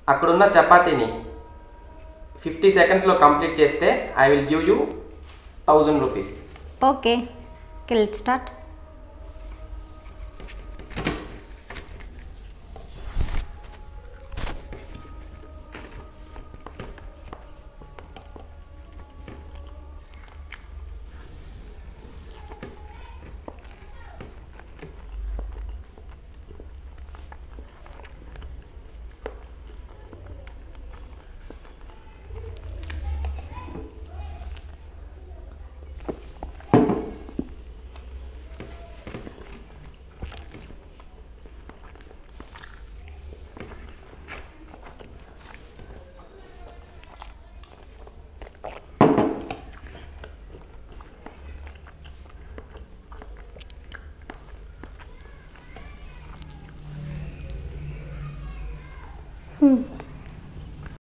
అక్కడున్న చపాతీని 50 సెకండ్స్లో కంప్లీట్ చేస్తే I will give you 1000 rupees. Okay, let's start.